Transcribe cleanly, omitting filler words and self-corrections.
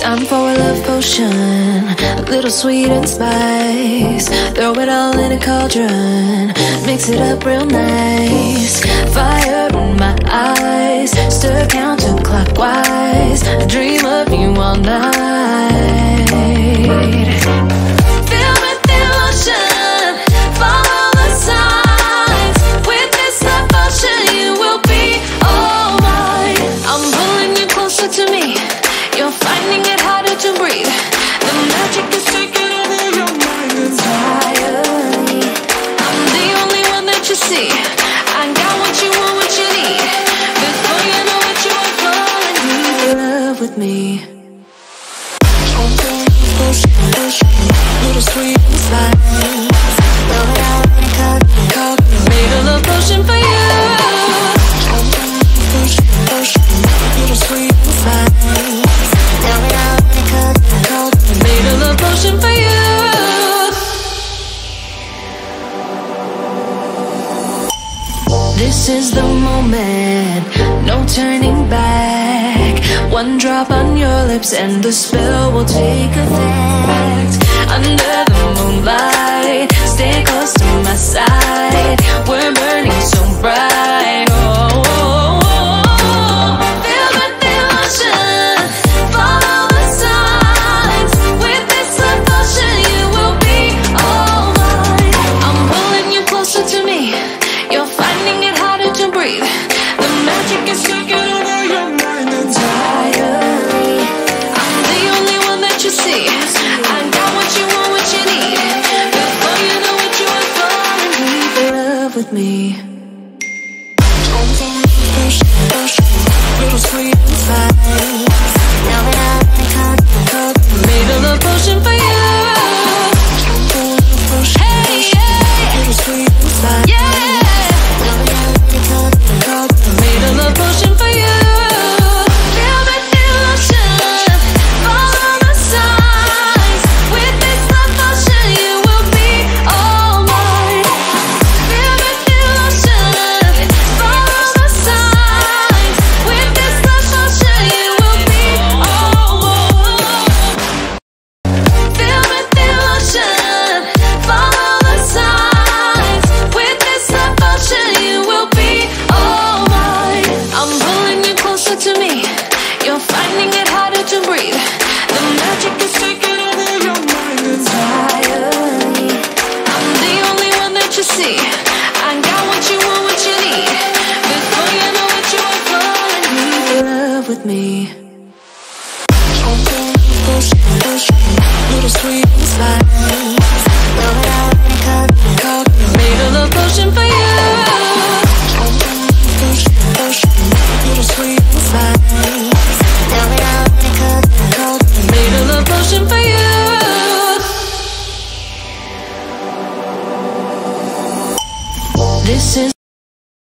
Time for a love potion, a little sweet and spice. Throw it all in a cauldron, mix it up real nice. Fire in my eyes, stir counterclockwise. I dream of you all night. Feel with devotion, follow the signs. With this devotion, you will be all mine. I'm pulling you closer to me. You're finding it harder to breathe. The magic is taking over your mind entirely. I'm the only one that you see. I got what you want, what you need. Before you know it, you are falling in love with me. Little sweet and spice. Throw it out in a cup. Made a love potion for you. Little sweet and spice. Made a love potion for you. This is the moment, no turning back. One drop on your lips and the spell will take effect. Under the moonlight, stay close to my side. We're burning so bright. Oh, oh, oh, oh. Feel the devotion, follow the signs. With this devotion, you will be all mine. I'm pulling you closer to me. You're finding it harder to breathe. The magic is taking over your mind entirely. I'm the only one that you see. I got what you want, what you need. Before you know it, you are falling in love with me. Little sweet and spice. Now that I've made a love potion for you. Hey, yeah. Little sweet and spice. Yeah. Made a love potion for you. Feel the devotion, follow the signs. With this devotion, you will be all mine. Feel the devotion, follow the signs. With this devotion, you will be all mine. Feel the devotion, follow the signs. With this devotion, you will be all mine. I'm pulling you closer to me. You're finding it harder to breathe. The magic is taking over your mind entirely. I'm the only one that you see. I got what you want, what you need. Before you know it, you are falling in love with me. Little sweet and spice.